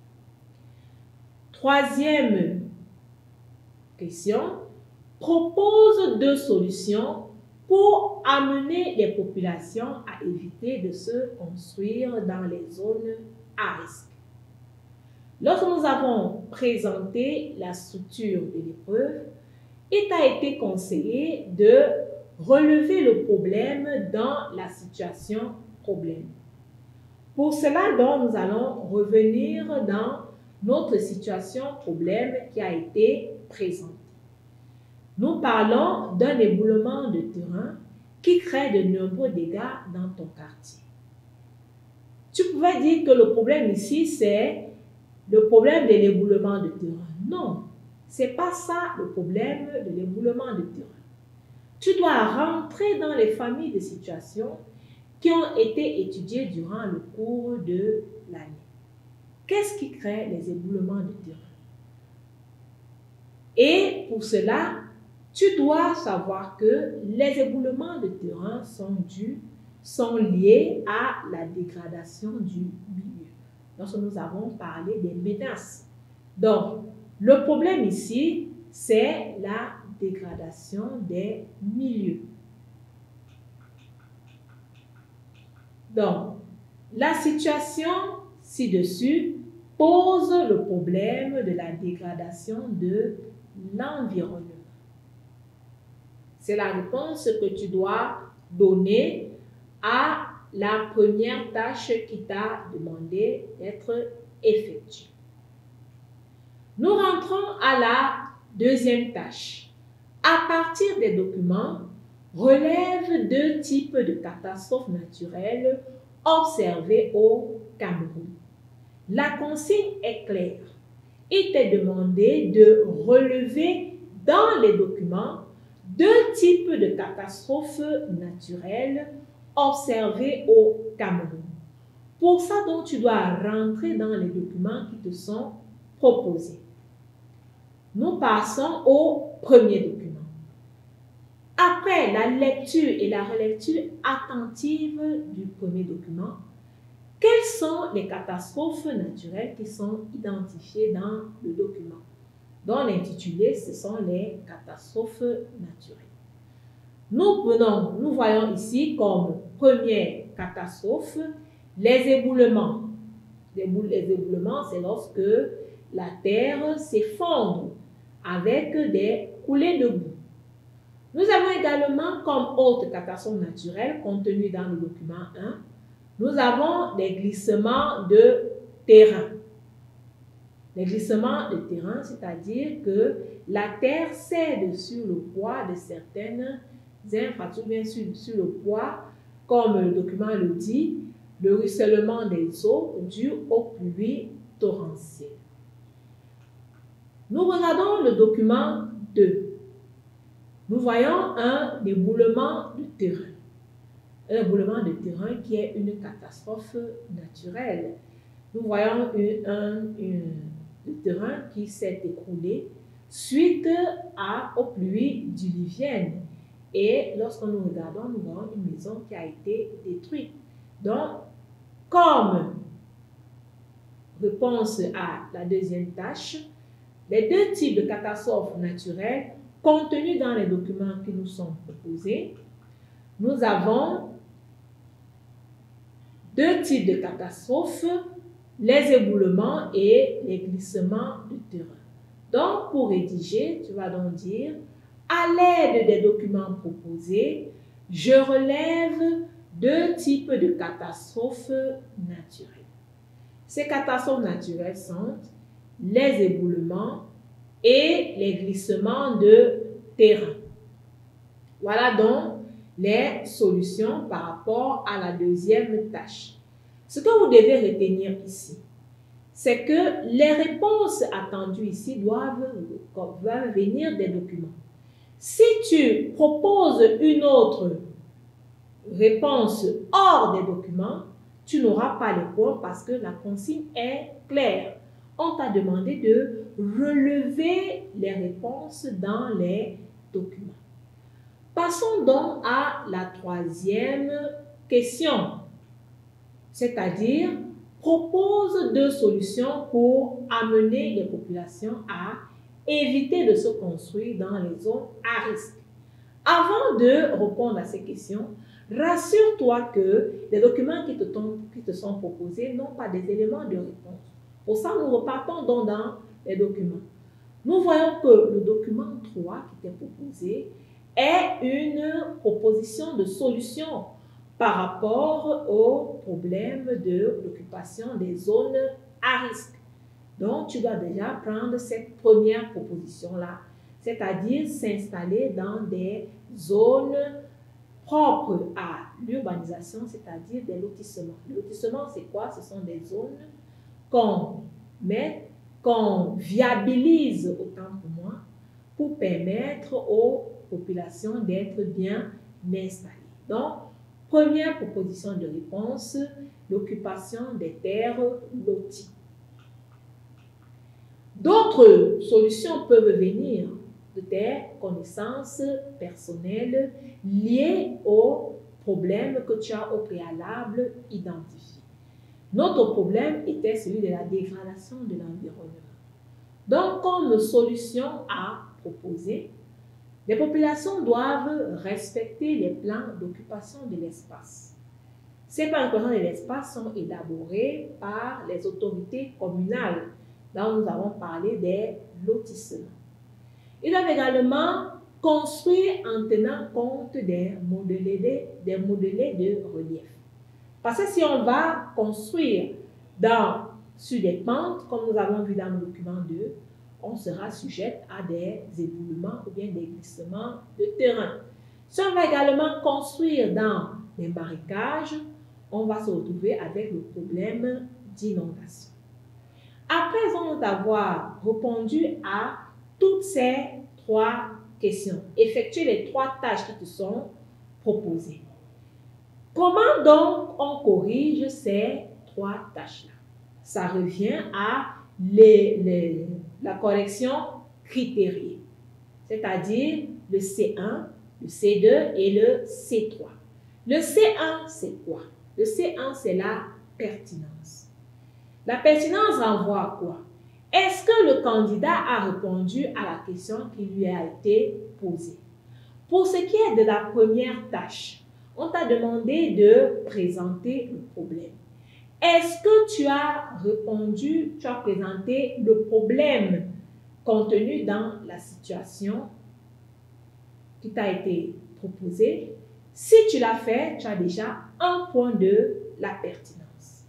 Troisième question, propose deux solutions pour amener les populations à éviter de se construire dans les zones à risque. Lorsque nous avons présenté la structure de l'épreuve, il t'a été conseillé de relever le problème dans la situation problème. Pour cela, donc, nous allons revenir dans notre situation problème qui a été présentée. Nous parlons d'un éboulement de terrain qui crée de nombreux dégâts dans ton quartier. Tu pouvais dire que le problème ici, c'est le problème de l'éboulement de terrain. Non, ce n'est pas ça le problème de l'éboulement de terrain. Tu dois rentrer dans les familles de situations qui ont été étudiées durant le cours de l'année. Qu'est-ce qui crée les éboulements de terrain? Et pour cela, tu dois savoir que les éboulements de terrain sont dus, sont liés à la dégradation du milieu. Lorsque nous avons parlé des menaces. Donc, le problème ici, c'est la dégradation des milieux. Donc, la situation ci-dessus pose le problème de la dégradation de l'environnement. C'est la réponse que tu dois donner à la première tâche qui t'a demandé d'être effectuée. Nous rentrons à la deuxième tâche. À partir des documents, relève deux types de catastrophes naturelles observées au Cameroun. La consigne est claire. Il t'est demandé de relever dans les documents deux types de catastrophes naturelles observées au Cameroun. Pour ça, donc, tu dois rentrer dans les documents qui te sont proposés. Nous passons au premier document. Après la lecture et la relecture attentive du premier document, quelles sont les catastrophes naturelles qui sont identifiées dans le document? Dont l'intitulé, ce sont les catastrophes naturelles. Nous prenons, nous voyons ici comme première catastrophe les éboulements. Les éboulements, c'est lorsque la terre s'effondre avec des coulées de boue. Nous avons également comme autre catastrophe naturelle contenue dans le document un, nous avons des glissements de terrain. Les glissements de terrain, c'est-à-dire que la terre cède sur le poids de certaines infrastructures, sur, sur le poids, comme le document le dit, le ruissellement des eaux dû aux pluies torrentielles. Nous regardons le document deux. Nous voyons un éboulement de terrain. Un éboulement de terrain qui est une catastrophe naturelle. Nous voyons un, un, un terrain qui s'est écroulé suite à, aux pluies diluviennes. Et lorsque nous regardons, nous voyons une maison qui a été détruite. Donc, comme réponse à la deuxième tâche, les deux types de catastrophes naturelles contenus dans les documents qui nous sont proposés, nous avons deux types de catastrophes, les éboulements et les glissements de terrain. Donc, pour rédiger, tu vas donc dire, à l'aide des documents proposés, je relève deux types de catastrophes naturelles. Ces catastrophes naturelles sont les éboulements et les glissements de terrain. Voilà donc les solutions par rapport à la deuxième tâche. Ce que vous devez retenir ici, c'est que les réponses attendues ici doivent, doivent venir des documents. Si tu proposes une autre réponse hors des documents, tu n'auras pas les points parce que la consigne est claire. On t'a demandé de relever les réponses dans les documents. Passons donc à la troisième question, c'est-à-dire propose deux solutions pour amener les populations à éviter de se construire dans les zones à risque. Avant de répondre à ces questions, rassure-toi que les documents qui te, qui te sont proposés n'ont pas des éléments de réponse. Pour ça, nous repartons donc dans les documents. Nous voyons que le document trois qui était proposé, est une proposition de solution par rapport au problème de l'occupation des zones à risque. Donc, tu dois déjà prendre cette première proposition-là, c'est-à-dire s'installer dans des zones propres à l'urbanisation, c'est-à-dire des lotissements. Le lotissement, c'est quoi? Ce sont des zones qu'on met, qu'on viabilise autant pour moi pour permettre aux populations d'être bien installées. Donc, première proposition de réponse, l'occupation des terres loties. D'autres solutions peuvent venir de tes connaissances personnelles liées aux problèmes que tu as au préalable identifiés. Notre problème était celui de la dégradation de l'environnement. Donc, comme solution à proposer, les populations doivent respecter les plans d'occupation de l'espace. Ces plans d'occupation de l'espace sont élaborés par les autorités communales. Là, nous avons parlé des lotissements. Ils doivent également construire en tenant compte des modelés, des modelés de relief. Parce que si on va construire dans, sur des pentes, comme nous avons vu dans le document deux, on sera sujet à des éboulements ou bien des glissements de terrain. Si on va également construire dans les marécages, on va se retrouver avec le problème d'inondation. Après avoir répondu à toutes ces trois questions, effectuer les trois tâches qui te sont proposées. Comment donc on corrige ces trois tâches-là? Ça revient à les, les, la correction critériée, c'est-à-dire le C un, le C deux et le C trois. Le C un, c'est quoi? Le C un, c'est la pertinence. La pertinence renvoie à quoi? Est-ce que le candidat a répondu à la question qui lui a été posée? Pour ce qui est de la première tâche, on t'a demandé de présenter le problème. Est-ce que tu as répondu, tu as présenté le problème contenu dans la situation qui t'a été proposée? Si tu l'as fait, tu as déjà un point de la pertinence.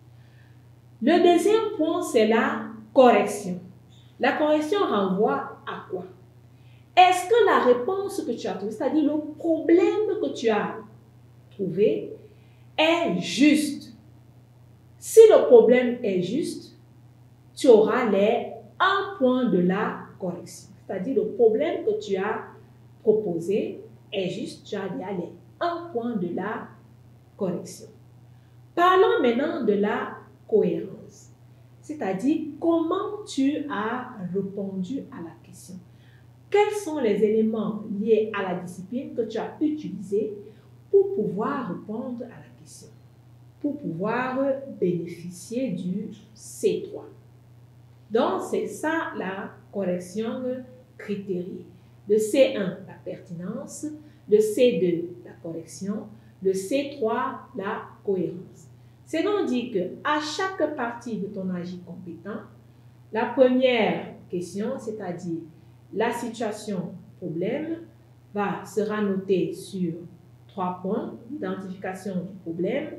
Le deuxième point, c'est la correction. La correction renvoie à quoi? Est-ce que la réponse que tu as trouvée, c'est-à-dire le problème que tu as trouvé, est juste? Si le problème est juste, tu auras les un point de la correction. C'est-à-dire le problème que tu as proposé est juste, tu as les un point de la correction. Parlons maintenant de la cohérence, c'est-à-dire comment tu as répondu à la question. Quels sont les éléments liés à la discipline que tu as utilisés pour pouvoir répondre à la question, pour pouvoir bénéficier du C trois. Donc, c'est ça la correction critériée. Le C un, la pertinence, le C deux, la correction, le C trois, la cohérence. C'est donc dit qu'à chaque partie de ton agir compétent, la première question, c'est-à-dire la situation problème, va, sera notée sur trois points, l'identification du problème.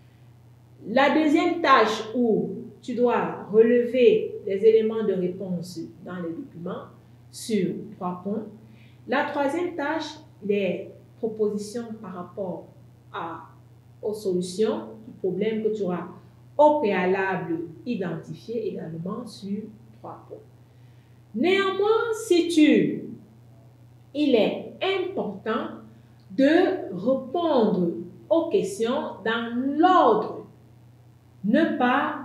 La deuxième tâche où tu dois relever les éléments de réponse dans les documents sur trois points. La troisième tâche, les propositions par rapport à, aux solutions du problème que tu auras au préalable identifié également sur trois points. Néanmoins, si tu, il est important de répondre aux questions dans l'ordre, ne pas,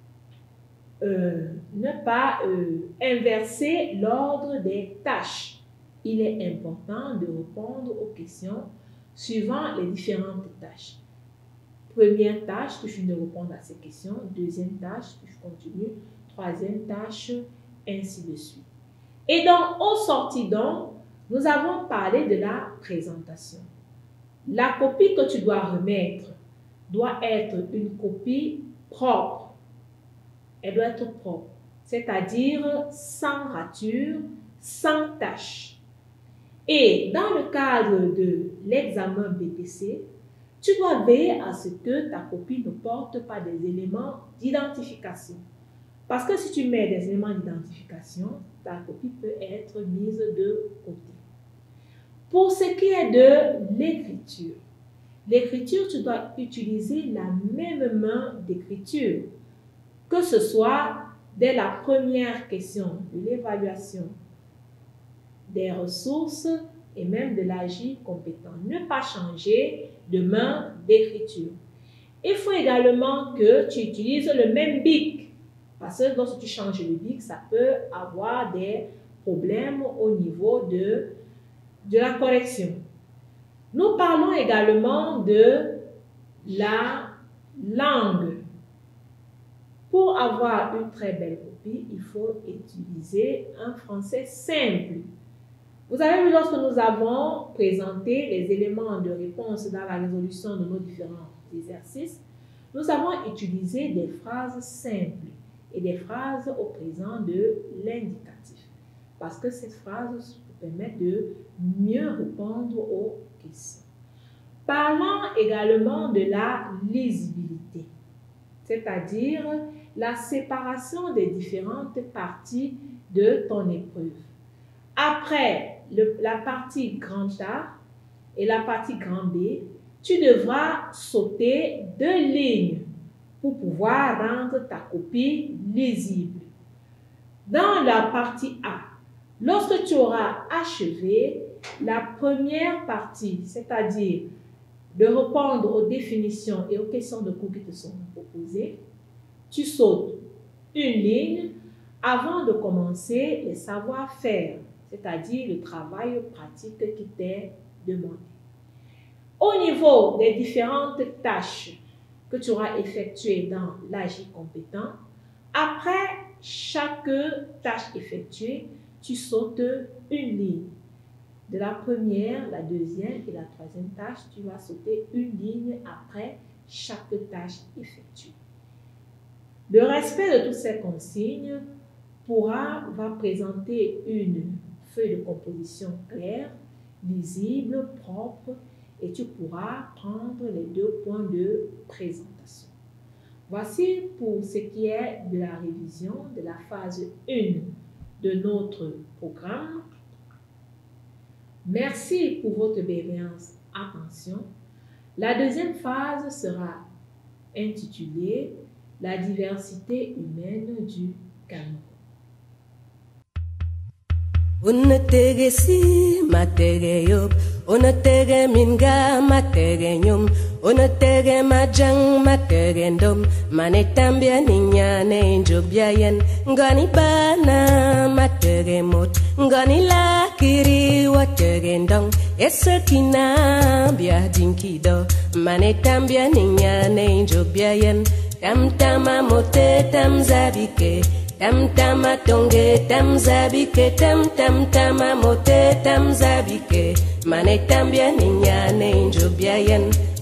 euh, ne pas euh, inverser l'ordre des tâches. Il est important de répondre aux questions suivant les différentes tâches. Première tâche, que je viens de répondre à ces questions. Deuxième tâche, que je continue. Troisième tâche, ainsi de suite. Et donc, au sorti donc, nous avons parlé de la présentation. La copie que tu dois remettre doit être une copie propre. Elle doit être propre, c'est-à-dire sans rature, sans tache. Et dans le cadre de l'examen B P C, tu dois veiller à ce que ta copie ne porte pas des éléments d'identification. Parce que si tu mets des éléments d'identification, ta copie peut être mise de côté. Pour ce qui est de l'écriture, l'écriture, tu dois utiliser la même main d'écriture, que ce soit dès la première question de l'évaluation des ressources et même de l'agir compétent. Ne pas changer de main d'écriture. Il faut également que tu utilises le même bic, parce que lorsque tu changes le bic, ça peut avoir des problèmes au niveau de, de la correction. Nous parlons également de la langue. Pour avoir une très belle copie, il faut utiliser un français simple. Vous avez vu, lorsque nous avons présenté les éléments de réponse dans la résolution de nos différents exercices, nous avons utilisé des phrases simples et des phrases au présent de l'indicatif. Parce que cette phrase permet de mieux répondre aux questions. Parlons également de la lisibilité, c'est-à-dire la séparation des différentes parties de ton épreuve. Après le, la partie grand A et la partie grand B, tu devras sauter deux lignes pour pouvoir rendre ta copie lisible. Dans la partie A, lorsque tu auras achevé la première partie, c'est-à-dire de répondre aux définitions et aux questions de cours qui te sont proposées, tu sautes une ligne avant de commencer les savoir-faire, c'est-à-dire le travail pratique qui t'est demandé. Au niveau des différentes tâches que tu auras effectuées dans l'agir compétent, après chaque tâche effectuée, tu sautes une ligne. De la première, la deuxième et la troisième tâche, tu vas sauter une ligne après chaque tâche effectuée. Le respect de toutes ces consignes pourra, va présenter une feuille de composition claire, lisible, propre, et tu pourras prendre les deux points de présentation. Voici pour ce qui est de la révision de la phase un de notre programme. Merci pour votre bienveillance. Attention, la deuxième phase sera intitulée « La diversité humaine du Cameroun ». Unatege si matege yop, unatege minga matege nyum, unatege majang matege ndom, manetambia ninyane njobia yen, ngani bana matege mot, ngani lakiri watege ndong, esakina bia dinkido, manetambia ninyane njobia yen, tam tama mote tam zabike, tam tama tonge tam zabike, tam tam tama mote tam zabike, mane tambia ninyane njobia yen,